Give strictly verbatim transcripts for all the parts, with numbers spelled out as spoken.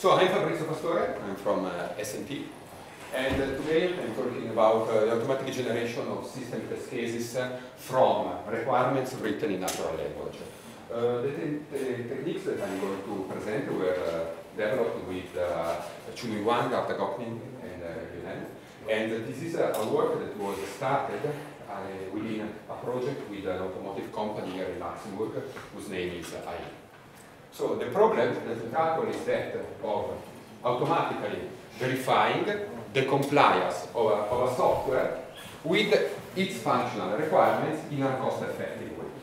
So I'm Fabrizio Pastore, I'm from uh, S and P, and uh, today I'm talking about uh, the automatic generation of system test cases uh, from requirements written in natural language. Uh, the, te the techniques that I'm going to present were uh, developed with uh, Chunui Wang, Arta Gokning, and uh, Yunen. And uh, this is a, a work that was started uh, within a project with an automotive company here in Luxembourg, whose name is uh, A I. So the problem that we tackle is that of automatically verifying the compliance of a, of a software with its functional requirements in a cost-effective way.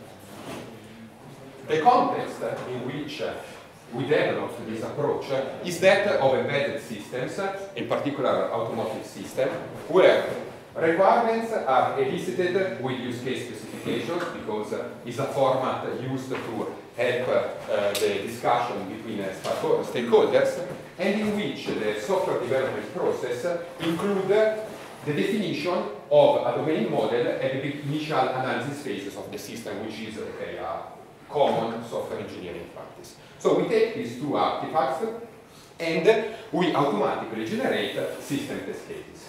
The context in which we developed this approach is that of embedded systems, in particular automotive systems, where requirements are elicited with use case specifications because it's a format used to help uh, the discussion between uh, stakeholders, and in which the software development process includes the definition of a domain model at the initial analysis phases of the system, which is okay, a common software engineering practice. So we take these two artifacts and we automatically generate system test cases.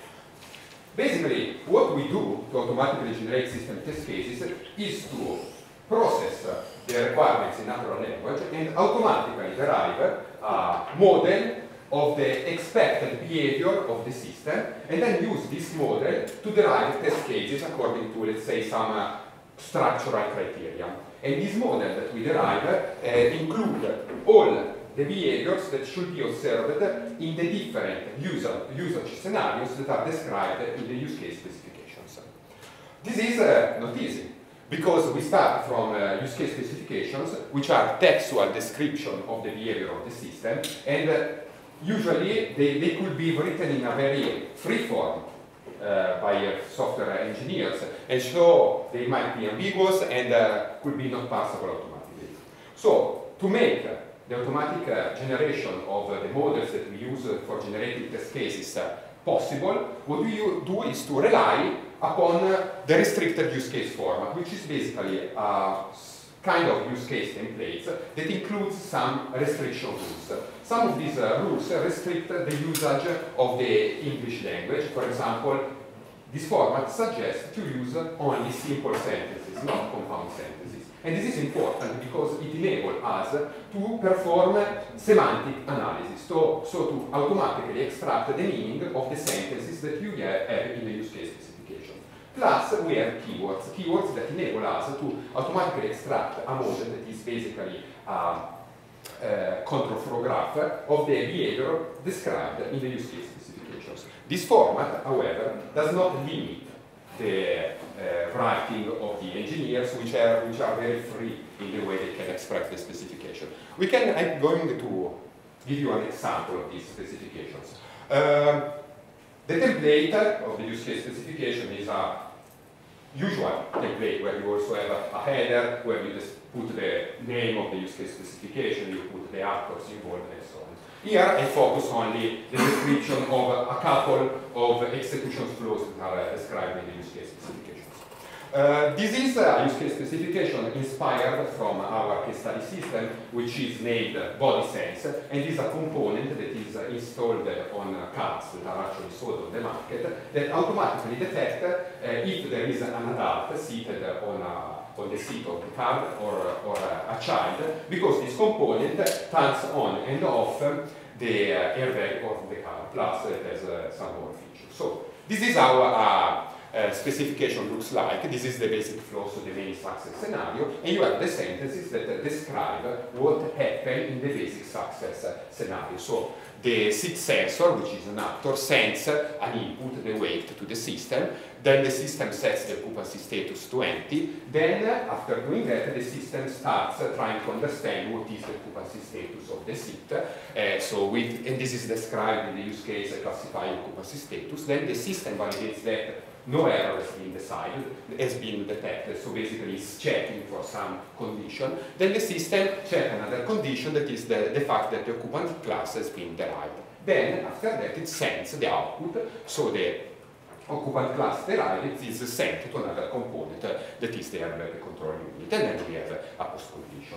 Basically, what we do to automatically generate system test cases is to process the requirements in natural language and automatically derive a model of the expected behavior of the system, and then use this model to derive test cases according to, let's say, some uh, structural criteria. And this model that we derive uh, include all the behaviors that should be observed in the different user, usage scenarios that are described in the use case specifications. This is uh, not easy, because we start from uh, use case specifications, which are textual description of the behavior of the system, and uh, usually they, they could be written in a very free form uh, by uh, software engineers, and so they might be ambiguous and uh, could be not parsable automatically. So, to make uh, the automatic uh, generation of uh, the models that we use uh, for generating test cases uh, possible, what we do is to rely upon uh, the restricted use case format, which is basically a kind of use case templates that includes some restriction rules. Some of these uh, rules restrict the usage of the English language. For example, this format suggests to use only simple sentences, not compound sentences. And this is important because it enables us to perform semantic analysis, so, so to automatically extract the meaning of the sentences that you have in the use case specification. Plus, we have keywords, keywords that enable us to automatically extract a model that is basically a, a control flow graph of the behavior described in the use case specifications. This format, however, does not limit the uh, writing of the engineers, which are, which are very free in the way they can express the specification. We can, I'm going to give you an example of these specifications. Uh, the template of the use case specification is a usual template where you also have a, a header where you just put the name of the use case specification, you put the actors involved, and so on. Here I focus only the description of a couple of execution flows that are described in the use case specifications. Uh, this is a use case specification inspired from our case study system, which is named BodySense, and is a component that is installed on cars that are actually sold on the market that automatically detect uh, if there is an adult seated on a on the seat of the car or, or a, a child, because this component turns on and off the uh, airbag of the car, plus it has uh, some more features. So this is how uh, uh, specification looks like. This is the basic flow, so the main success scenario, and you have the sentences that uh, describe what happened in the basic success uh, scenario. So the seat sensor, which is an actor, sends an input, the weight, to the system. Then the system sets the occupancy status to empty. Then, after doing that, the system starts uh, trying to understand what is the occupancy status of the seat. Uh, so, with, and this is described in the use case uh, classifying occupancy status. Then the system validates that no error has been decided, has been detected. So basically, it's checking for some condition. Then the system checks another condition, that is the, the fact that the occupant class has been derived. Then, after that, it sends the output. So the occupant class derived is sent to another component uh, that is the airbag control unit, and then we have a post condition.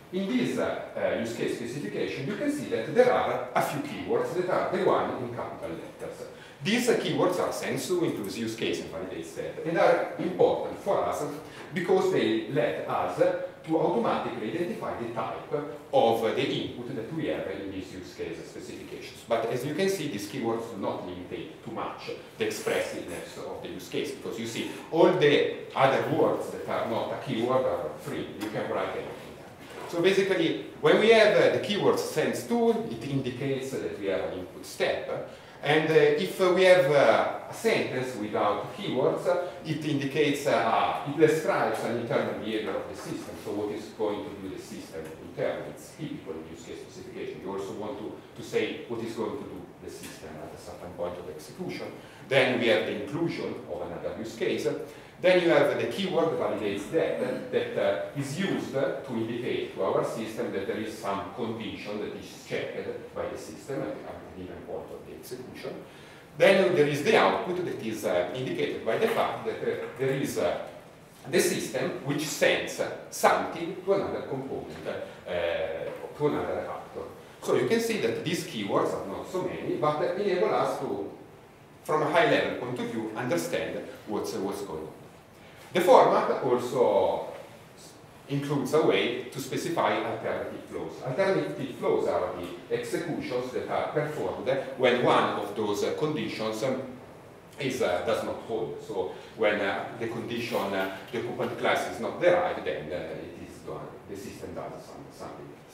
In this uh, use case specification, you can see that there are a few keywords that are the one in capital letters. These uh, keywords are sensu into this use case and validate set, and are important for us because they let us to automatically identify the type of the input that we have in these use case specifications. But as you can see, these keywords do not limitate too much the expressiveness of the use case, because you see all the other words that are not a keyword are free. You can write anything. So basically, when we have uh, the keywords sense to, it indicates uh, that we have an input step. And uh, if uh, we have uh, a sentence without keywords, uh, it indicates, uh, it describes an internal behavior of the system. So what is going to do the system internally? It's typical in use case specification. You also want to, to say what is going to do the system at a certain point of execution. Then we have the inclusion of another use case. Then you have the keyword validates that, that uh, is used to indicate to our system that there is some condition that is checked by the system at a given point of the execution. Then there is the output that is uh, indicated by the fact that uh, there is uh, the system which sends something to another component, uh, to another actor. So you can see that these keywords are not so many, but enable us to, from a high level point of view, understand what's, uh, what's going on. The format also includes a way to specify alternative flows. Alternative flows are the executions that are performed when one of those uh, conditions um, is, uh, does not hold. So when uh, the condition, uh, the occupant class is not derived, then uh, it is done, the system does some, something else.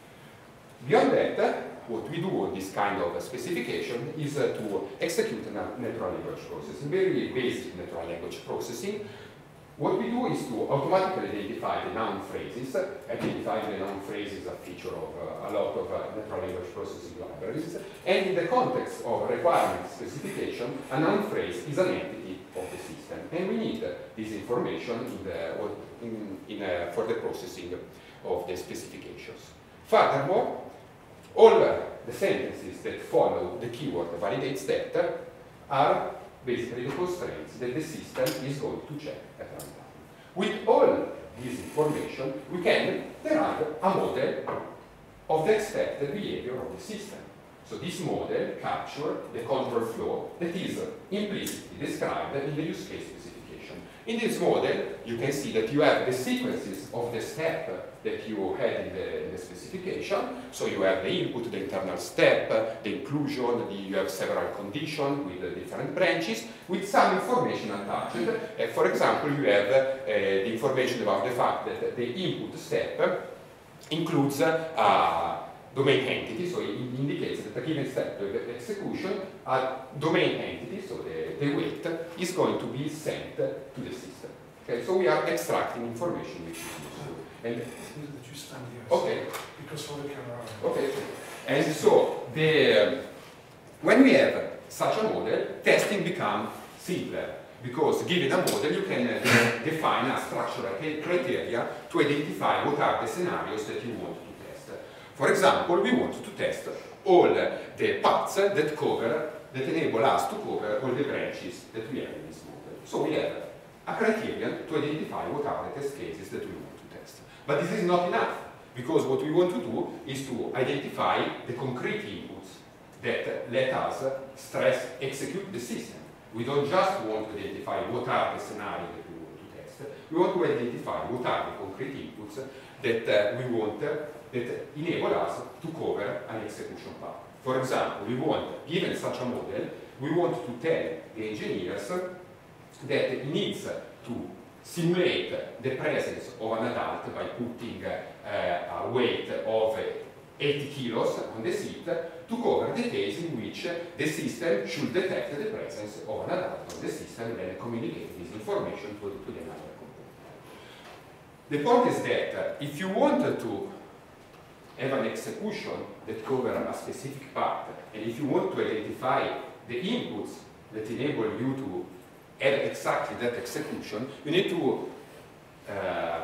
Beyond that, what we do on this kind of specification is uh, to execute a natural language processing, very basic natural language processing. What we do is to automatically identify the noun phrases. Identifying the noun phrase is a feature of uh, a lot of uh, natural language processing libraries. And in the context of requirement specification, a noun phrase is an entity of the system. And we need uh, this information in the, in, in, uh, for the processing of the specifications. Furthermore, all uh, the sentences that follow the keyword validates that are basically the constraints that the system is going to check at runtime. With all this information, we can derive a model of the expected behavior of the system. So this model captures the control flow that is implicitly described in the use case specification. In this model, you can see that you have the sequences of the step that you had in the, in the specification. So you have the input, the internal step, the inclusion, the, you have several conditions with uh, different branches, with some information attached. Uh, for example, you have uh, the information about the fact that the input step includes uh, a domain entity, so it indicates that a given step of execution, a domain entity, so the, the weight, is going to be sent to the system. Okay, so we are extracting information which is useful. And that you stand here. Okay. Because for the camera. Okay. And so the um, when we have such a model, testing becomes simpler because given a model, you can uh, define a structural criteria to identify what are the scenarios that you want to test. For example, we want to test all the paths that cover that enable us to cover all the branches that we have in this model. So we have a criterion to identify what are the test cases that we want. But this is not enough, because what we want to do is to identify the concrete inputs that let us stress execute the system. We don't just want to identify what are the scenarios that we want to test. We want to identify what are the concrete inputs that uh, we want uh, that enable us to cover an execution path. For example, we want, given such a model, we want to tell the engineers that it needs to simulate the presence of an adult by putting uh, a weight of eighty kilos on the seat to cover the case in which the system should detect the presence of an adult on the system and then communicate this information to, to the another component. The point is that if you wanted to have an execution that covers a specific part, and if you want to identify the inputs that enable you to have exactly that execution, you need to uh,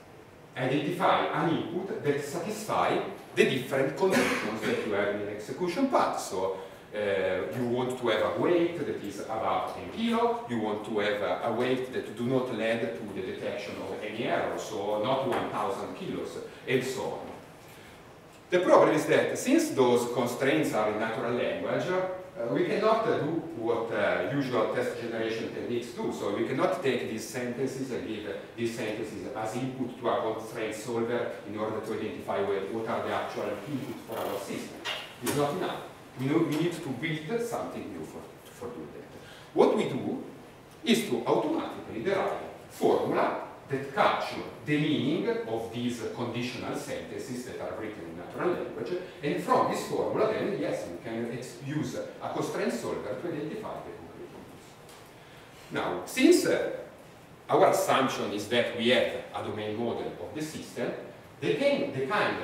identify an input that satisfies the different conditions that you have in an execution path. So Uh, you want to have a weight that is about ten kilo, you want to have a, a weight that do not lead to the detection of any error, so not one thousand kilos, and so on. The problem is that since those constraints are in natural language, uh, we cannot uh, do what uh, usual test generation techniques do. So we cannot take these sentences and give uh, these sentences as input to a constraint solver in order to identify what, what are the actual inputs for our system. It's not enough. We, know, we need to build something new for, for doing that. What we do is to automatically derive formula that capture the meaning of these conditional sentences that are written in natural language, and from this formula then, yes, we can use a constraint solver to identify the concrete inputs. Now, since uh, our assumption is that we have a domain model of the system, the kind, the kind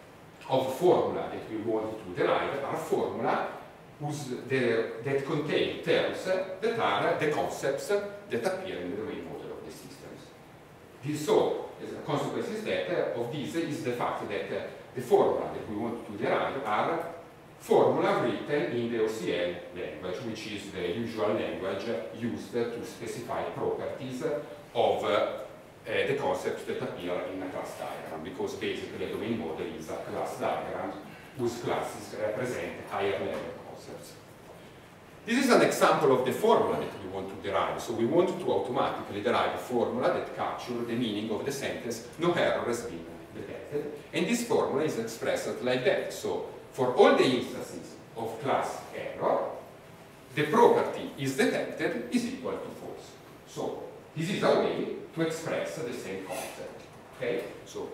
of formula that we want to derive are formula whose, the, that contain terms that are the concepts that appear in the domain model of the systems. This, so, as a consequence is that, uh, of this is the fact that uh, the formula that we want to derive are formula written in the O C L language, which is the usual language used to specify properties of uh, Uh, the concepts that appear in a class diagram, because basically a domain model is a class diagram whose classes represent higher level concepts. This is an example of the formula that we want to derive. So we want to automatically derive a formula that captures the meaning of the sentence, no error has been detected. And this formula is expressed like that. So for all the instances of class error, the property is detected is equal to false. So this is a way to express the same concept. Okay? So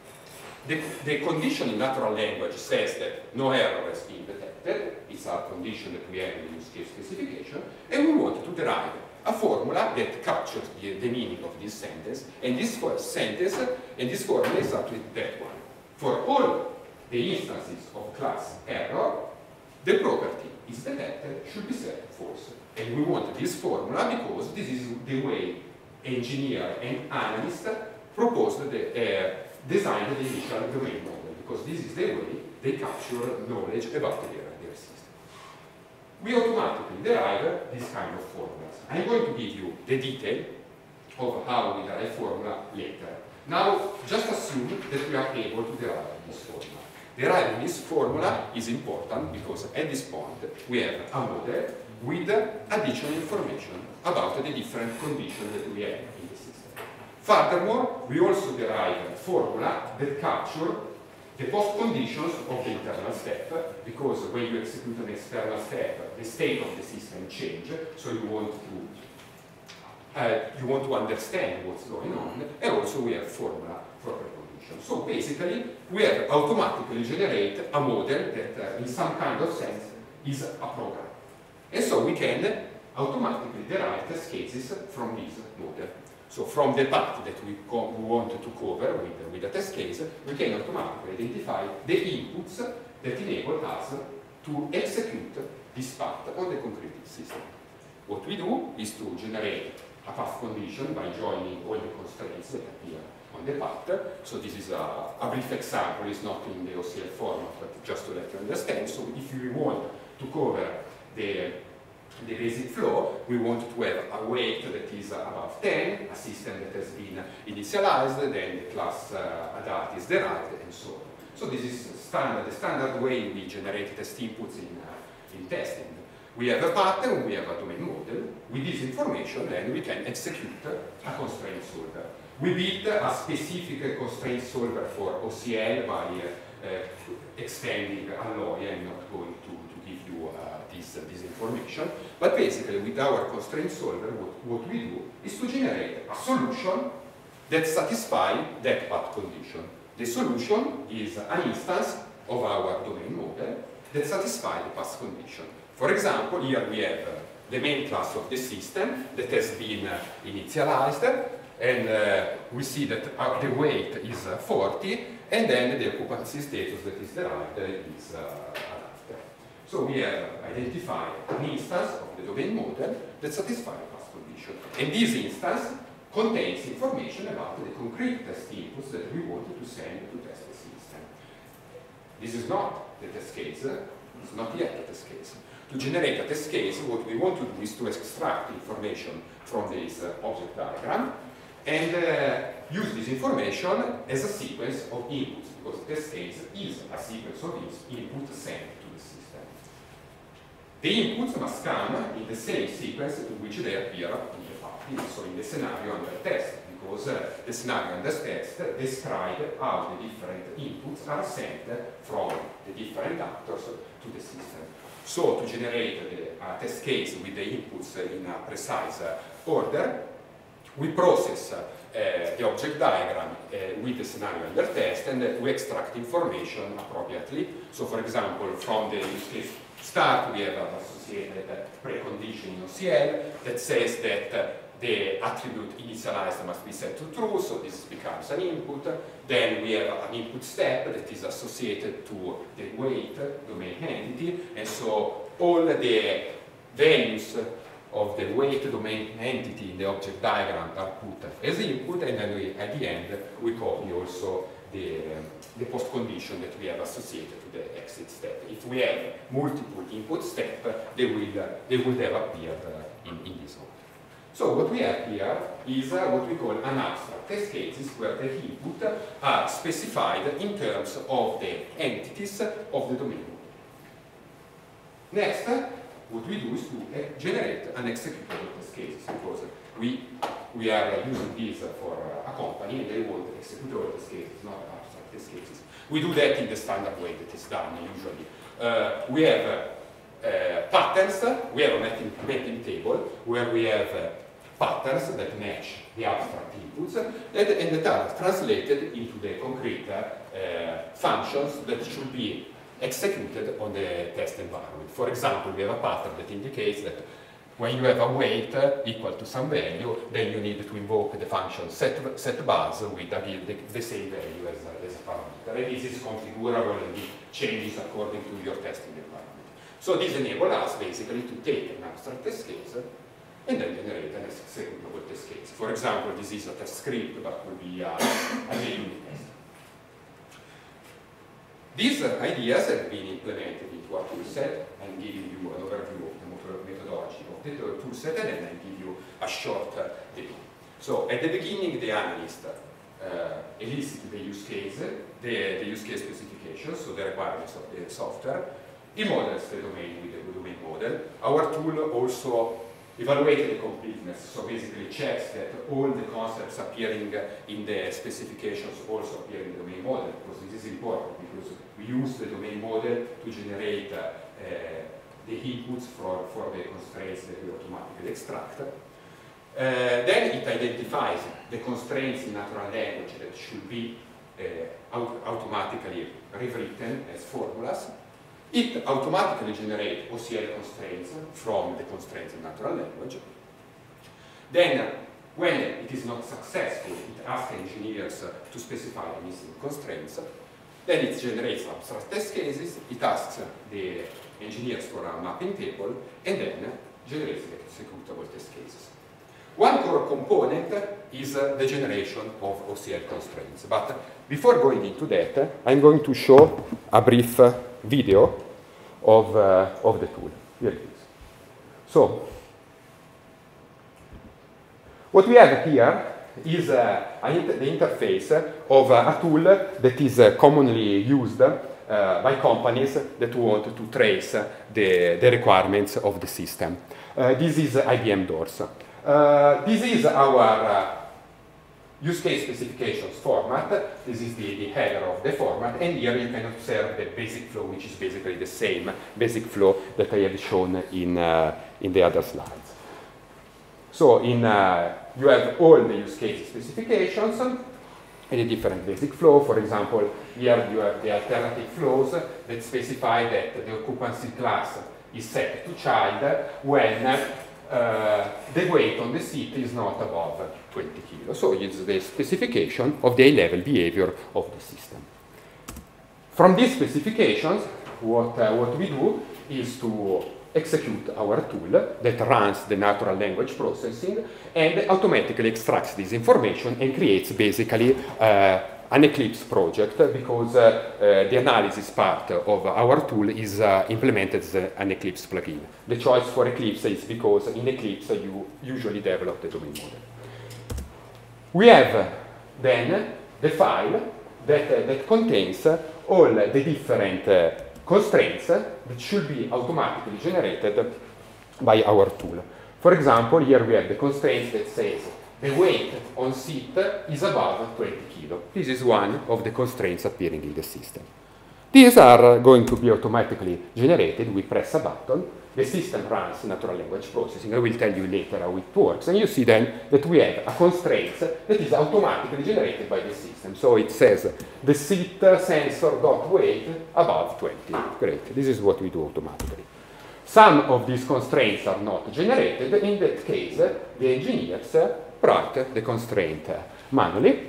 the, the condition in natural language says that no error has been detected. It's a condition that we have in the use case specification, and we want to derive a formula that captures the, the meaning of this sentence, and this sentence and this formula is exactly that one. For all the instances of class error, the property is detected should be set false. And we want this formula because this is the way engineer and analyst proposed the, uh, designed the initial domain model, because this is the way they capture knowledge about their, their system. We automatically derive this kind of formulas. I'm going to give you the detail of how we derive formula later. Now, just assume that we are able to derive this formula. Deriving this formula is important because at this point we have a model with additional information about the different conditions that we have in the system. Furthermore, we also derive a formula that captures the post conditions of the internal step, because when you execute an external step, the state of the system changes, so you want to uh, you want to understand what's going on, and also we have formula for preconditions. So basically, we have automatically generate a model that, uh, in some kind of sense, is a program. And so we can automatically derive test cases from this model. So from the path that we, we want to cover with, with a test case, we can automatically identify the inputs that enable us to execute this path on the concrete system. What we do is to generate a path condition by joining all the constraints that appear on the path. So this is a, a brief example, it's not in the O C L format, but just to let you understand. So if you want to cover the, the basic flow, we want to have a weight that is above ten, a system that has been initialized, then the class uh, adapt is derived, and so on. So this is standard, the standard way we generate test inputs in, uh, in testing. We have a pattern, we have a domain model. With this information, then we can execute a constraint solver. We build a specific constraint solver for O C L by uh, uh, extending Alloy. I'm not going to, to give you uh, this, uh, this information. But basically, with our constraint solver, what, what we do is to generate a solution that satisfies that path condition. The solution is an instance of our domain model that satisfies the path condition. For example, here we have uh, the main class of the system that has been uh, initialized, and uh, we see that uh, the weight is uh, forty, and then the occupancy status that is derived uh, is uh, adapted. So we have identified an instance of the domain model that satisfies the path condition. And this instance contains information about the concrete test inputs that we wanted to send to test the system. This is not the test case, it's not yet the test case. To generate a test case, what we want to do is to extract information from this uh, object diagram and uh, use this information as a sequence of inputs, because the test case is a sequence of inputs sent to the system. The inputs must come in the same sequence in which they appear in the package, so in the scenario under test, because uh, the scenario under test describes how the different inputs are sent from the different actors to the system. So to generate the uh, test case with the inputs in a precise uh, order, we process uh, the object diagram uh, with the scenario under test, and uh, we extract information appropriately. So for example, from the use case start, we have an associated uh, precondition in O C L that says that uh, the attribute initialized must be set to true, so this becomes an input. Then we have an input step that is associated to the weight domain entity, and so all the values of the weight domain entity in the object diagram are put as input, and then we, at the end we copy also the, um, the post condition that we have associated to the exit step. If we have multiple input steps, they will, uh, they would have appeared uh, in, in this order. So what we have here is uh, what we call an abstract test cases, where the input are specified in terms of the entities of the domain. Next, what we do is to uh, generate an executable test cases, because we, we are using this for a company and they want executable test cases, not abstract test cases. We do that in the standard way that is done usually. Uh, we have uh, uh, patterns, we have a mapping, mapping table where we have uh, patterns that match the abstract inputs and, and that are translated into the concrete uh, functions that should be executed on the test environment. For example, we have a pattern that indicates that when you have a weight equal to some value, then you need to invoke the function set, set buzz with the, the, the same value as, as a parameter. And this is configurable and it changes according to your testing environment. So this enables us basically to take an abstract test case and then generate an executable test case. For example, this is a test script, but will be a, a unit test. These uh, ideas have been implemented into a toolset. I'm giving you an overview of the methodology of the toolset, and then I give you a short uh, demo. So at the beginning, the analyst uh, elicits the use case, the, the use case specification, so the requirements of the software. He models the domain with the domain model. Our tool also evaluates the completeness, so basically checks that all the concepts appearing in the specifications also appear in the domain model, because this is important, because we use the domain model to generate uh, uh, the inputs for, for the constraints that we automatically extract. Uh, then it identifies the constraints in natural language that should be uh, aut automatically rewritten as formulas. It automatically generates O C L constraints from the constraints in natural language. Then, when it is not successful, it asks engineers to specify the missing constraints. Then it generates abstract test cases, it asks the engineers for a mapping table, and then generates the executable test cases. One core component is uh, the generation of O C L constraints. But before going into that, I'm going to show a brief uh, video of, uh, of the tool. Here it is. So, what we have here is uh, inter the interface of uh, a tool that is uh, commonly used uh, by companies that want to trace uh, the, the requirements of the system. Uh, this is I B M DOORS. Uh, this is our uh, use case specifications format. This is the, the header of the format, and here you can observe the basic flow, which is basically the same basic flow that I have shown in, uh, in the other slides. So in, uh, you have all the use case specifications and a different basic flow. For example, here you have the alternative flows that specify that the occupancy class is set to child when uh, the weight on the seat is not above twenty kilos. So it's the specification of the A-level behavior of the system. From these specifications, what, uh, what we do is to execute our tool that runs the natural language processing and automatically extracts this information and creates basically uh, an Eclipse project because uh, uh, the analysis part of our tool is uh, implemented as a, an Eclipse plugin. The choice for Eclipse is because in Eclipse you usually develop the domain model. We have uh, then the file that, uh, that contains uh, all the different uh, constraints uh, that should be automatically generated by our tool. For example, here we have the constraints that says the weight on seat is above twenty kilo. This is one of the constraints appearing in the system. These are going to be automatically generated. We press a button, the system runs natural language processing. I will tell you later how it works. And you see then that we have a constraint that is automatically generated by the system. So it says the seat sensor dot weight above twenty. Great. This is what we do automatically. Some of these constraints are not generated. In that case, the engineers write the constraint manually.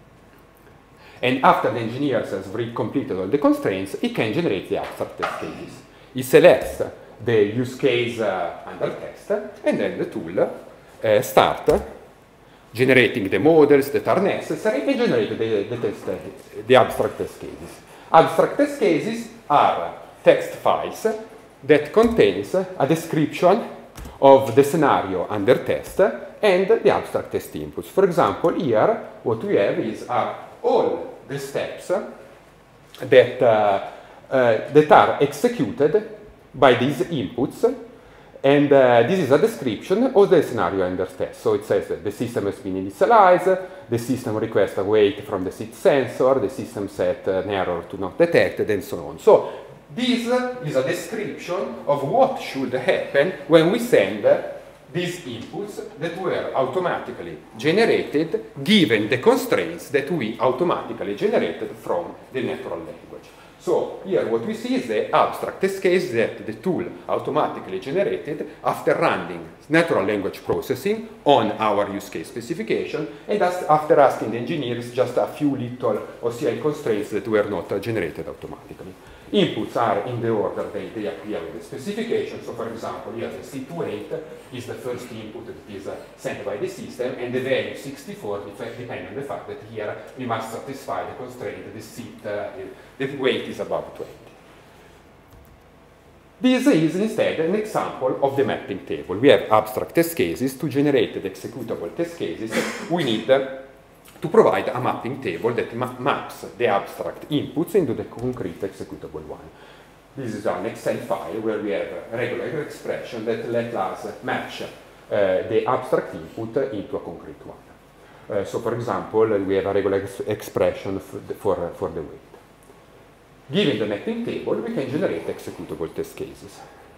And after the engineers has completed all the constraints, he can generate the abstract test cases. He selects the use case uh, under test, and then the tool uh, starts generating the models that are necessary and generate the, the, test, the abstract test cases. Abstract test cases are text files that contains a description of the scenario under test and the abstract test inputs. For example, here what we have is are all the steps that, uh, uh, that are executed by these inputs, and uh, this is a description of the scenario under test. So it says that the system has been initialized, the system requests a weight from the seat sensor, the system set an error to not detected, and so on. So this is a description of what should happen when we send these inputs that were automatically generated given the constraints that we automatically generated from the natural language. So here what we see is the abstract test case that the tool automatically generated after running natural language processing on our use case specification, and after asking the engineers just a few little O C L constraints that were not uh, generated automatically. Inputs are in the order they, they appear in the specification. So for example, here the seat weight is the first input that is uh, sent by the system, and the value sixty-four depends on the fact that here we must satisfy the constraint that the seat, uh, the weight is above twenty. This is instead an example of the mapping table. We have abstract test cases. To generate the executable test cases, we need uh, to provide a mapping table that ma maps the abstract inputs into the concrete executable one. This is an Excel file where we have a regular expression that let us match uh, the abstract input into a concrete one. Uh, so for example, we have a regular ex expression for the, for, for the weight. Given the mapping table, we can generate executable test cases.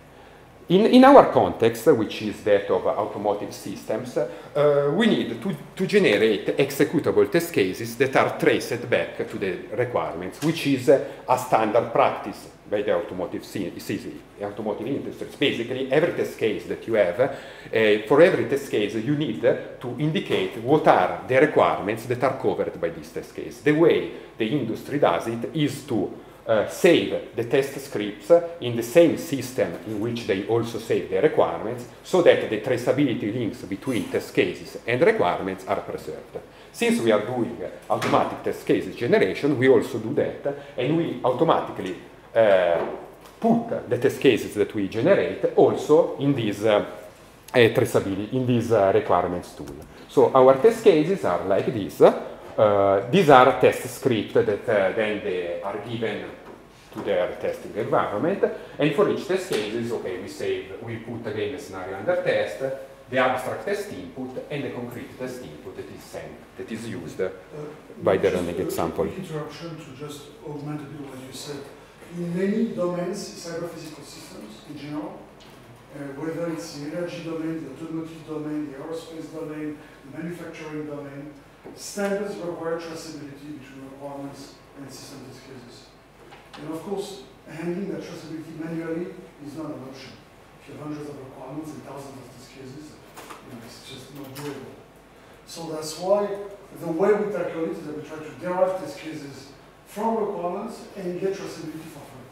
In, in our context, which is that of automotive systems, uh, we need to, to generate executable test cases that are traced back to the requirements, which is uh, a standard practice by the automotive, automotive industries. Basically, every test case that you have, uh, for every test case, you need to indicate what are the requirements that are covered by this test case. The way the industry does it is to Uh, save the test scripts in the same system in which they also save the requirements, so that the traceability links between test cases and requirements are preserved. Since we are doing automatic test cases generation, we also do that, and we automatically uh, put the test cases that we generate also in this uh, uh, traceability, in this uh, requirements tool. So our test cases are like this. Uh, these are test scripts that uh, then they are given to their testing environment, and for each test case, okay, we save, we put again the scenario under test, the abstract test input, and the concrete test input that is sent, that is used uh, by the running uh, example. Interruption to just augment a bit what you said. In many domains, cyber-physical systems in general, uh, whether it's the energy domain, the automotive domain, the aerospace domain, the manufacturing domain, standards require traceability between requirements and system test cases. And of course, handling that traceability manually is not an option. If you have hundreds of requirements and thousands of test cases, you know, it's just not doable. So that's why the way we tackle it is that we try to derive test cases from requirements and get traceability for free.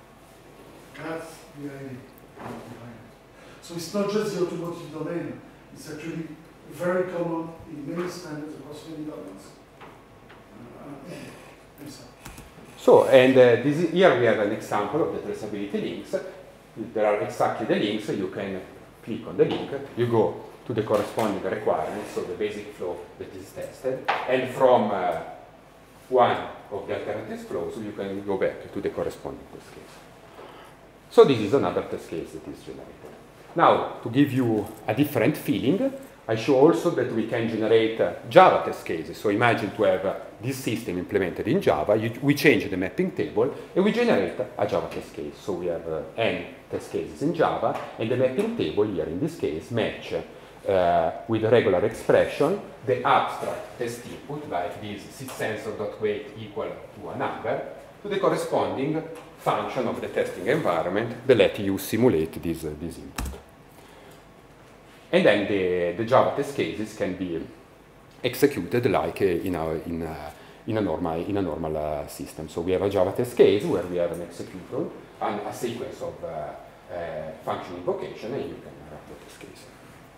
That's the idea behind it. So it's not just the automotive domain, it's actually very common in many standards across many domains. So, and uh, this is, here we have an example of the traceability links. There are exactly the links. You can click on the link. You go to the corresponding requirements, so the basic flow that is tested, and from uh, one of the alternative flows, you can go back to the corresponding test case. So this is another test case that is generated. Now, to give you a different feeling, I show also that we can generate uh, Java test cases. So imagine to have uh, this system implemented in Java, you, we change the mapping table, and we generate a Java test case. So we have uh, n test cases in Java, and the mapping table here, in this case, match uh, with a regular expression the abstract test input, like this syssensor.weight equal to a number, to the corresponding function of the testing environment that let you simulate this, uh, this input. And then the, the Java test cases can be executed like uh, in, a, in, a, in a normal, in a normal uh, system. So we have a Java test case where we have an executor and a sequence of uh, uh, function invocation, and you can run the test case.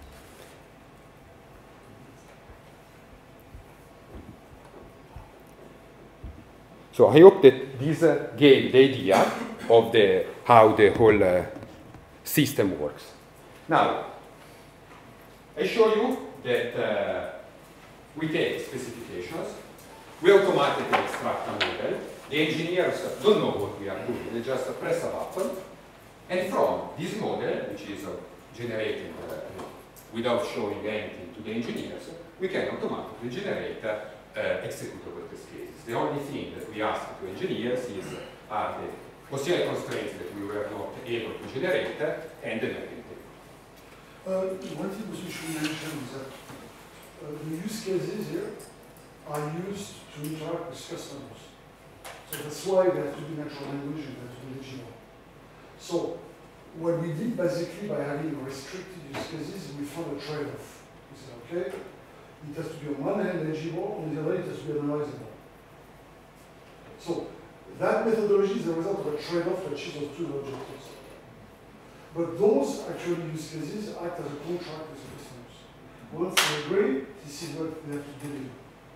So I hope that this uh, gave the idea of the, how the whole uh, system works. Now, I show you that uh, we take specifications, we automatically extract a model, the engineers don't know what we are doing, they just press a button, and from this model, which is uh, generated uh, without showing anything to the engineers, we can automatically generate uh, uh, executable test cases. The only thing that we ask to engineers is uh, are the possible constraints that we were not able to generate uh, and the mapping. Uh, one thing we should mention is that uh, the use cases here are used to interact with customers. So that's why they have to be natural language and they have to be legible. So what we did basically by having restricted use cases, we found a trade-off. We said, okay, it has to be on one hand legible, on the other it has to be analyzable. So that methodology is the result of a trade-off to achieve those two objectives. But those actually use cases act as a contract with the customers. Once they agree, this is what they have to deliver.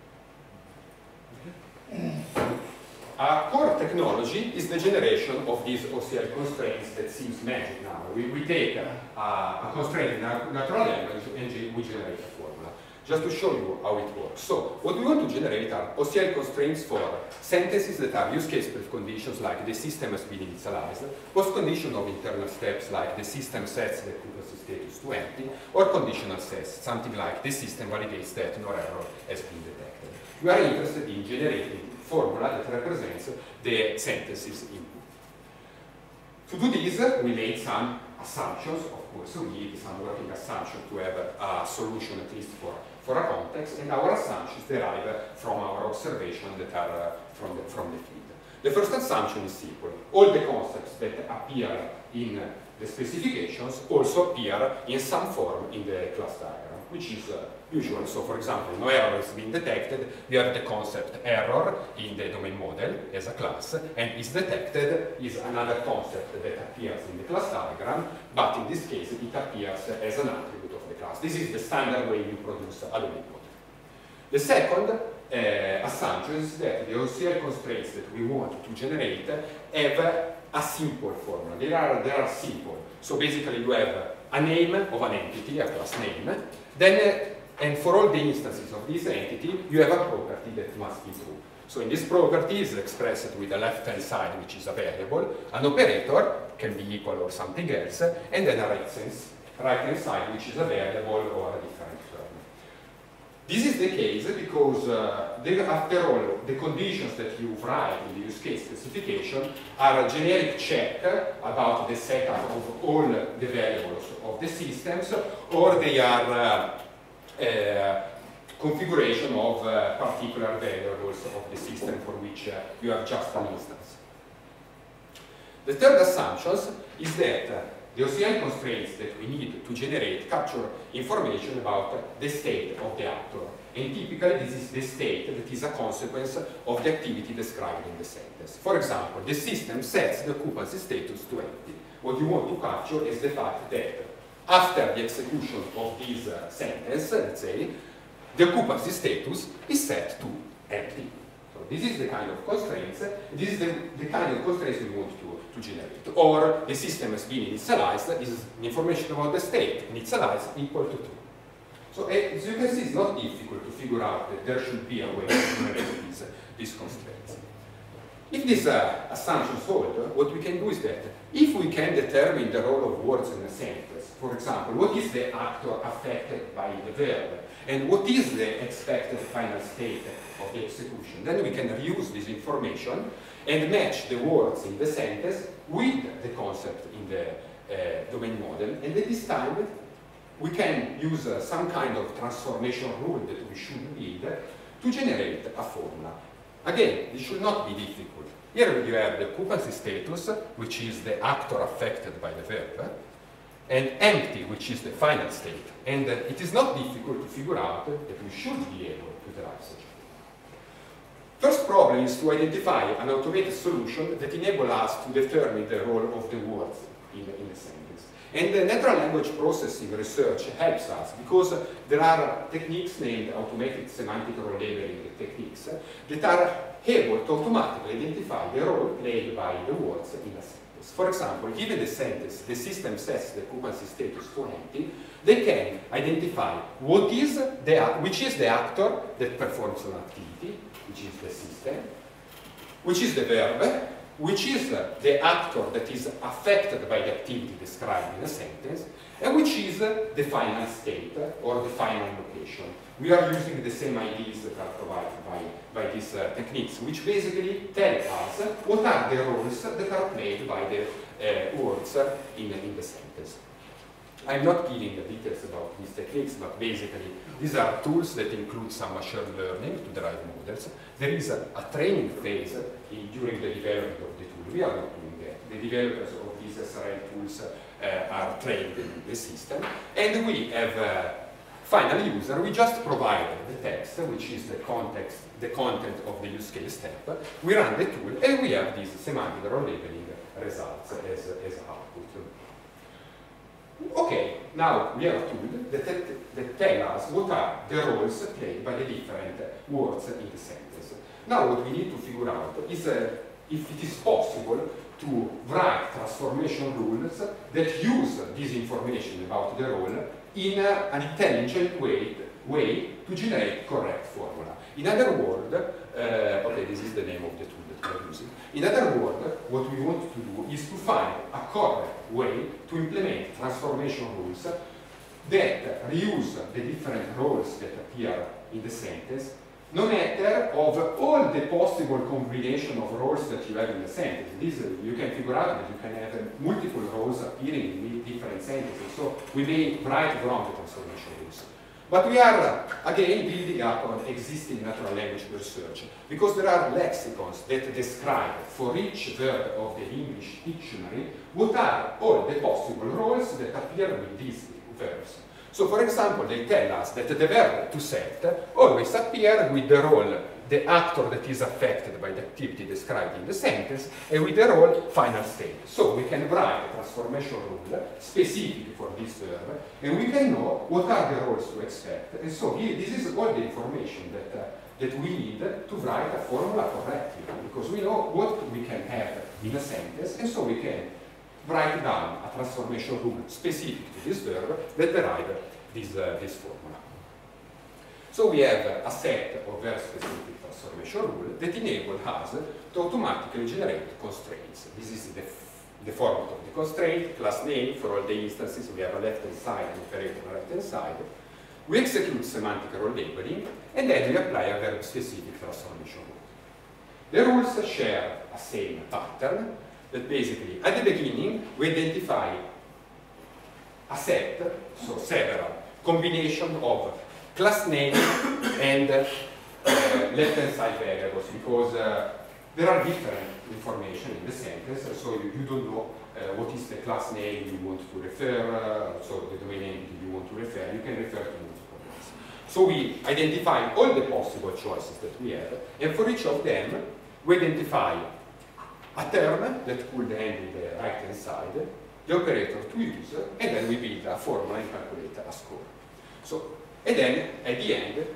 Okay? Our core technology is the generation of these O C L constraints that seems magic now. We, we take a, a constraint in our natural language and we generate a formula. Just to show you how it works. So, what we want to generate are O C L constraints for sentences that are use case conditions like the system has been initialized, post condition of internal steps like the system sets the occupancy status to empty, or conditional sets, something like the system validates that no error has been detected. We are interested in generating a formula that represents the sentences input. To do this, we made some assumptions, of course, we need some working assumption to have a solution at least for for a context, and our assumptions derive from our observation that are uh, from, the, from the field. The first assumption is simple. All the concepts that appear in uh, the specifications also appear in some form in the class diagram, which is uh, usual. So, for example, no error has been detected. We have the concept error in the domain model as a class, and is detected is another concept that appears in the class diagram, but in this case it appears as an attribute. This is the standard way you produce a domain model. The second uh, assumption is that the O C L constraints that we want to generate have a simple formula. They are, they are simple. So basically you have a name of an entity, a class name, then, uh, and for all the instances of this entity, you have a property that must be true. So in this property is expressed with the left-hand side, which is a variable, an operator, can be equal or something else, and then a right-hand right-hand side, which is a variable or a different term. This is the case because, uh, they, after all, the conditions that you write in the use case specification are a generic check about the setup of all the variables of the systems, or they are uh, uh, configuration of uh, particular variables of the system for which uh, you have just an instance. The third assumption is that uh, the O C L constraints that we need to generate capture information about the state of the actor. And typically this is the state that is a consequence of the activity described in the sentence. For example, the system sets the occupancy status to empty. What you want to capture is the fact that after the execution of this uh, sentence, let's say, the occupancy status is set to empty. So this is the kind of constraints, this is the, the kind of constraints we want to, to generate. Or the system has been initialized, this is information about the state, initialized equal to two. So as you can see, it's not difficult to figure out that there should be a way to generate these, these constraints. If this uh, assumption is hold, what we can do is that if we can determine the role of words in a sentence, for example, what is the actor affected by the verb, and what is the expected final state of the execution, then we can reuse this information and match the words in the sentence with the concept in the uh, domain model, and at this time we can use uh, some kind of transformation rule that we should build to generate a formula. Again, this should not be difficult. Here you have the occupancy status, which is the actor affected by the verb, and empty, which is the final state. And uh, it is not difficult to figure out that we should be able to derive such a thing. First problem is to identify an automated solution that enables us to determine the role of the words in the, in the sentence. And the natural language processing research helps us because there are techniques named automated semantic role labeling techniques that are able to automatically identify the role played by the words in a sentence. For example, given the sentence, the system sets the occupancy status to empty, they can identify what is the, which is the actor that performs an activity, which is the system, which is the verb, which is the actor that is affected by the activity described in a sentence, and which is the final state or the final location. We are using the same ideas that are provided by, by these uh, techniques, which basically tell us what are the roles that are played by the uh, words in, in the sentence. I'm not giving the details about these techniques, but basically these are tools that include some machine learning to derive models. There is a, a training phase in, during the development of the tool. We are not doing that. The developers of these S R L tools uh, are trained in the system, and we have a final user. We just provide the text, which is the context, the content of the use case step. We run the tool, and we have these semantic role labeling results as, as output. Okay, now we have a tool that, that, that tells us what are the roles played by the different words in the sentence. Now what we need to figure out is uh, if it is possible to write transformation rules that use this information about the role in uh, an intelligent way, way to generate correct formula. In other words, uh, okay, this is the name of the tool that we are using. In other words, what we want to do is to find a correct way to implement transformation rules that reuse the different roles that appear in the sentence, no matter of all the possible combination of roles that you have in the sentence. This, you can figure out that you can have uh, multiple roles appearing in different sentences, so we may write wrong the transformation rules. But we are, uh, again, building up on existing natural language research, because there are lexicons that describe for each verb of the English dictionary what are all the possible roles that appear with these verbs. So, for example, they tell us that the verb to set always appears with the role, the actor that is affected by the activity described in the sentence, and with the role final state. So we can write a transformation rule specific for this verb, and we can know what are the roles to expect. And so here, this is all the information that, uh, that we need to write a formula correctly, because we know what we can have in a sentence, and so we can write down a transformation rule specific to this verb that derive this, uh, this formula. So we have a set of verb-specific transformation rules that enable us to automatically generate constraints. This is the, the format of the constraint, class name for all the instances. We have a left-hand side and operator on the right-hand side. We execute semantic role labeling, and then we apply a verb-specific transformation rule. The rules share a same pattern, that basically, at the beginning, we identify a set, so several, combination of class name and uh, uh, left-hand side variables, because uh, there are different information in the sentence, so you, you don't know uh, what is the class name you want to refer, uh, so the domain name you want to refer, you can refer to multiple ones. So we identify all the possible choices that we have, and for each of them, we identify a term that could end in the right-hand side, the operator to use, and then we build a formula and calculate a score. So, and then, at the end,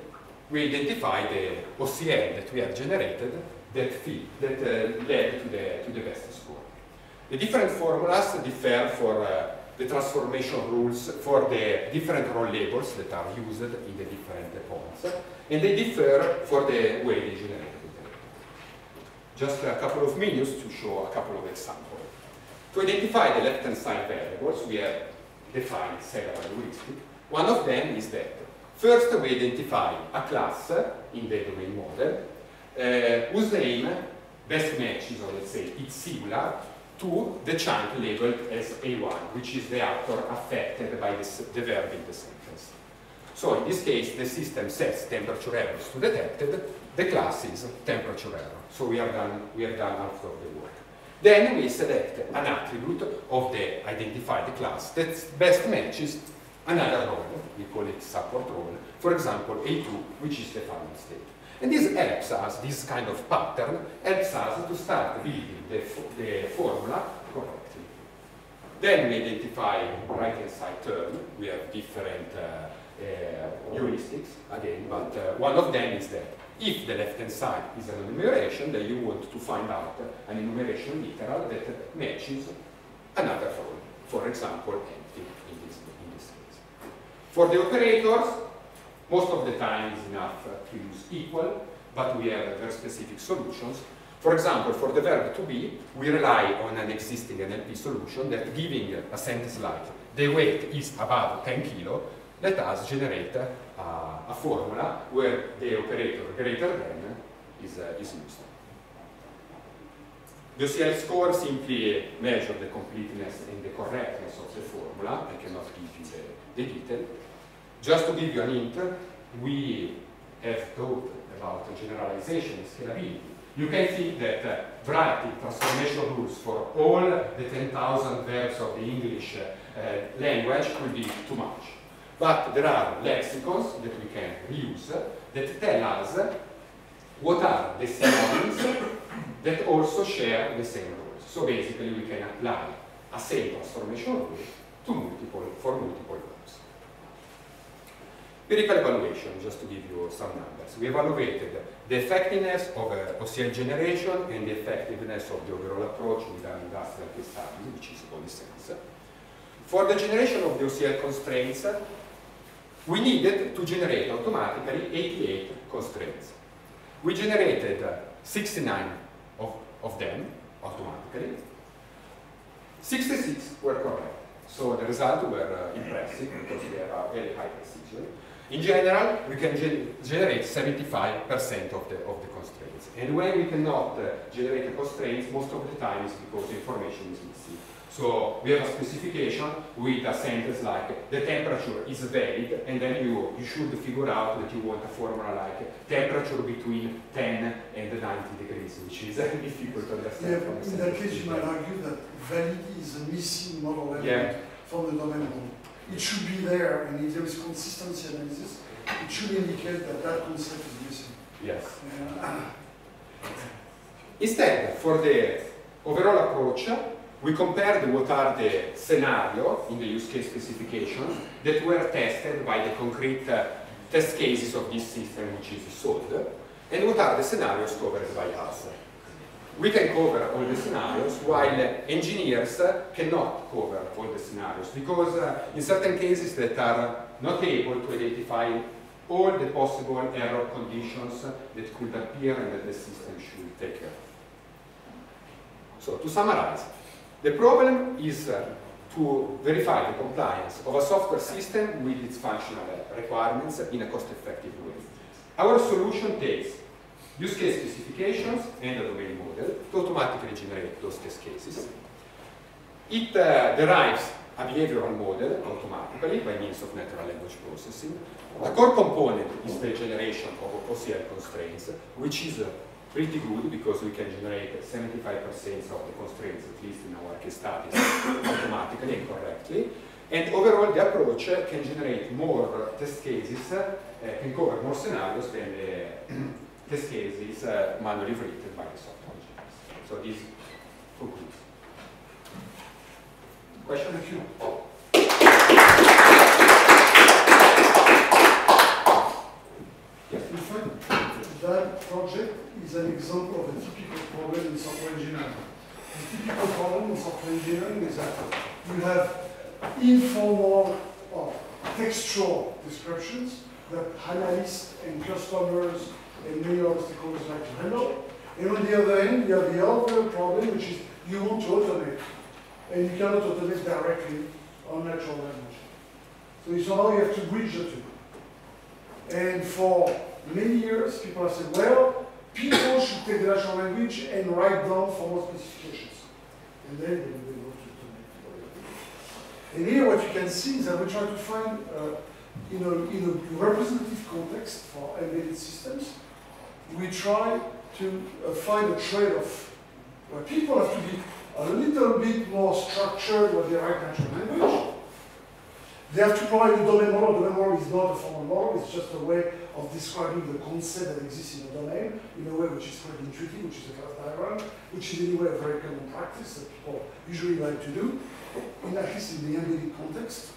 we identify the O C L that we have generated that, fit, that uh, led to the, to the best score. The different formulas differ for uh, the transformation rules for the different roll labels that are used in the different points, and they differ for the way they generate the data. Just a couple of minutes to show a couple of examples. To identify the left-hand side variables, we have defined several heuristics. One of them is that first we identify a class in the domain model uh, whose name best matches, or let's say it's similar to the chunk labeled as A one, which is the actor affected by this, the verb in the sentence. So in this case, the system sets temperature errors to detected. The class is temperature error. So we are done. We have done half of the work. Then we select an attribute of the identified class that best matches another role. We call it support role. For example, A two, which is the final state. And this helps us, this kind of pattern, helps us to start building the, the formula correctly. Then we identify right-hand side term. We have different uh, uh, heuristics, again, but uh, one of them is that if the left-hand side is an enumeration, then you want to find out an enumeration literal that matches another role. For example, empty in this, in this case. For the operators, most of the time it's enough to use equal, but we have very specific solutions. For example, for the verb to be, we rely on an existing N L P solution that, giving a sentence like the weight is above ten kilo, let us generate uh, a formula where the operator greater than is, uh, is used. The O C L score simply measures the completeness and the correctness of the formula. I cannot give you the, the detail. Just to give you an hint, we have thought about generalization and scalability. You can think that uh, writing transformation rules for all the ten thousand verbs of the English uh, language will be too much. But there are lexicons that we can reuse that tell us what are the synonyms that also share the same rules. So basically we can apply a same transformation rule to multiple, for multiple verbs. Empirical evaluation, just to give you some numbers. We evaluated the effectiveness of uh, O C L generation and the effectiveness of the overall approach with an industrial case study, which is Polysense. For the generation of the O C L constraints, we needed to generate automatically eighty-eight constraints. We generated uh, sixty-nine of, of them automatically. sixty-six were correct. So the results were uh, impressive because they have a very high precision. In general, we can gen generate seventy-five percent of the, of the constraints. And when we cannot uh, generate the constraints, most of the time is because the information is missing. So we have a specification with a sentence like the temperature is valid, and then you, you should figure out that you want a formula like temperature between ten and ninety degrees, which is difficult to understand. Yeah, from in that case, you might argue that validity is a missing model element yeah. from the domain model. It should be there, and if there is consistency analysis, it should indicate that that concept is missing. Yes. Yeah. Instead, for the overall approach, we compared what are the scenarios in the use case specification that were tested by the concrete uh, test cases of this system which is solved, and what are the scenarios covered by us. We can cover all the scenarios, while engineers cannot cover all the scenarios, because uh, in certain cases that are not able to identify all the possible error conditions that could appear and that the system should take care of. So to summarize, the problem is uh, to verify the compliance of a software system with its functional requirements in a cost-effective way. Our solution takes use case specifications and a domain model to automatically generate those test cases. It uh, derives a behavioral model automatically by means of natural language processing. A core component is the generation of O C L constraints, which is uh, pretty good because we can generate seventy-five percent of the constraints, at least in our case studies, automatically and correctly. And overall, the approach uh, can generate more test cases, uh, can cover more scenarios than the test cases uh, manually written by the software engineers. So this concludes. Question? Thank you. Yes. the typical problem in software engineering is that you have informal or textual descriptions that analysts and customers and many other stakeholders like to handle. And on the other hand, you have the other problem, which is you want to automate, and you cannot automate directly on natural language. So somehow you have to bridge the two. And for many years, people have said, well, people should take the natural language and write down formal specifications. And then they will be able to automate. And here what you can see is that we try to find, uh, in, a, in a representative context for embedded systems, we try to uh, find a trade-off where people have to be a little bit more structured when they write natural language. They have to provide a domain model. The domain model is not a formal model, it's just a way of describing the concept that exists in a domain in a way which is quite intuitive, which is a class diagram, which is anyway a very common practice that people usually like to do, in at least in the embedded context.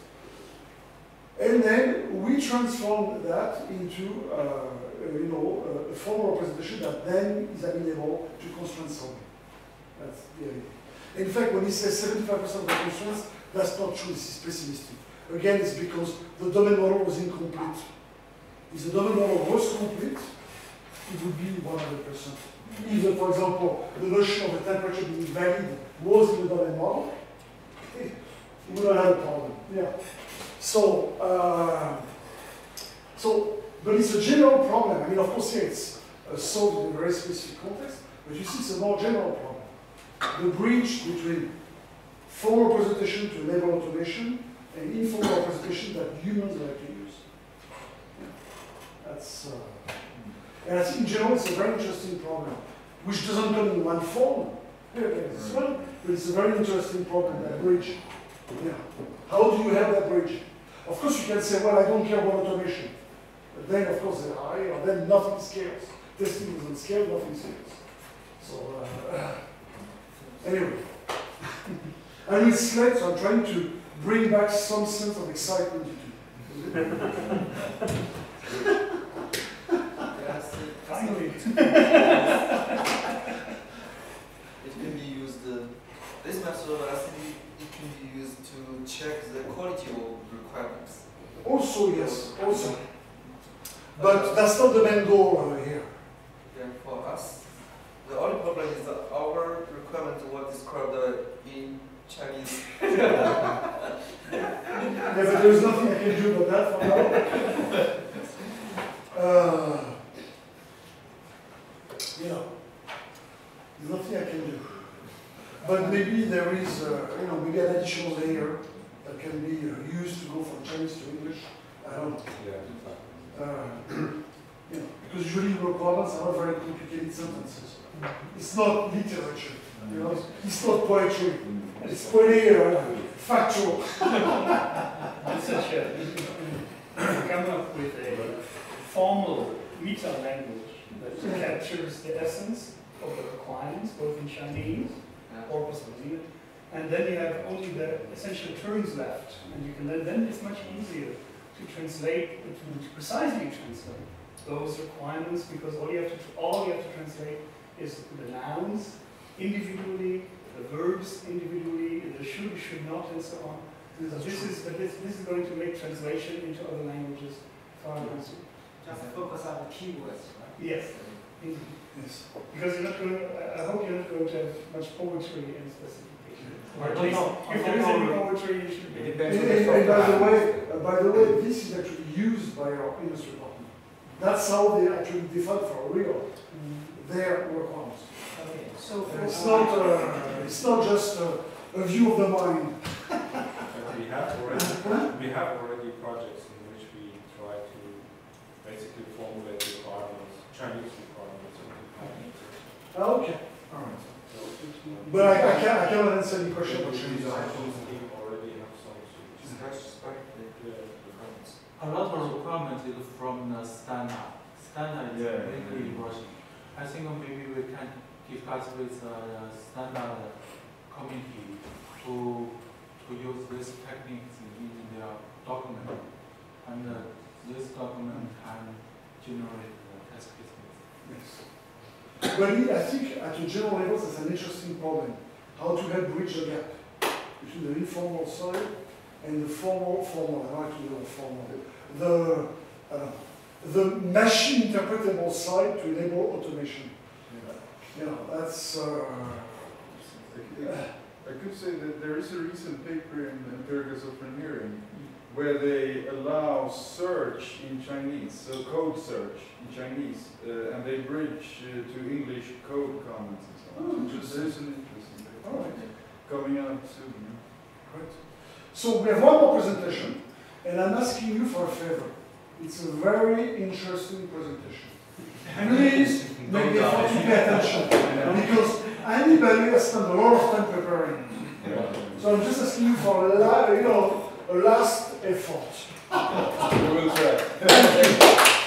And then we transform that into uh, you know, a formal representation that then is amenable to constraint solving. That's the idea. In fact, when he says seventy-five percent of the constraints, that's not true, this is pessimistic. Again, it's because the domain model was incomplete. If the domain model was complete, it would be one hundred percent. If, for example, the notion of the temperature being valid was in the domain model, we would not have a problem. Yeah. So, uh, so, but it's a general problem. I mean, of course, here it's uh, solved in a very specific context, but you see it's a more general problem. The bridge between formal representation to enable automation and informal representation that humans like to use. Yeah. That's, uh, and I think in general it's a very interesting problem, which doesn't come in one form. Yeah, it's one, but it's a very interesting problem, that bridge. Yeah. How do you have that bridge? Of course you can say, well, I don't care about automation. But then, of course, uh, you know, then nothing scales. Testing doesn't scale, nothing scales. So, uh, anyway. I'm with Sled, so I'm trying to bring back some sense of excitement to it. Finally. It can be used, uh, this method, I think it can be used to check the quality of requirements. Also, yes, also. But that's not the main goal over here. Yeah, for us, the only problem is that our requirements were described uh, in Chinese. Yeah, but there's nothing I can do about that for now. Uh, you know, there's nothing I can do. But maybe there is, uh, you know, maybe an additional layer that can be uh, used to go from Chinese to English. I don't know. Yeah. Uh, you know, because usually requirements are not very complicated sentences. It's not literature. You know, it's not poetry. It's pretty uh, factual. Such a, come up with a formal meta language that captures the essence of the requirements, both in Chinese, corpus or and then you have only the essential terms left, and you can then, then it's much easier to translate, to precisely translate those requirements, because all you have to all you have to translate is the nouns individually, the verbs individually, the should, should not, and so on. So this is this, this is going to make translation into other languages far easier. Just focus on the keywords, right? Yes. Yes. Because you're not going to, I hope you're not going to have much poetry in specification. I Or at don't least, know. if there is any poetry, you should be. It And, depends on and, the and by the software. way, uh, by the way, this is actually used by our industry department. That's how they actually define for real their requirements. Okay, so for It's not, uh, it's not just uh, a view of the mind. But we have already we have already projects in which we try to basically formulate requirements, Chinese requirements. Okay. All right. So, But I, I, can't, I cannot answer any question about we Chinese. already have some Just solutions. respect the Yeah. requirements. A lot of requirements is from the standard. Standard is Yeah. really emerging. I think maybe we can discuss with uh, the standard community to to use these techniques in their document, and uh, this document can generate the test cases. Yes. But I think at a general level, that's an interesting problem. how to help bridge the gap between the informal side and the formal, formal, I like to do the formal, the, uh, the machine interpretable side to enable automation. You know, that's, uh, I could say that there is a recent paper in Empirical Software Engineering where they allow search in Chinese, so code search in Chinese, uh, and they bridge uh, to English code comments and so on. Oh, So interesting. there's an interesting paper all right. coming out soon. Right. So we have one more presentation, and I'm asking you for a favor. It's a very interesting presentation. Please make the effort to pay attention, because anybody has spent a lot of time preparing. So I'm just asking you for a la you know, a last effort. We will try. Thank you.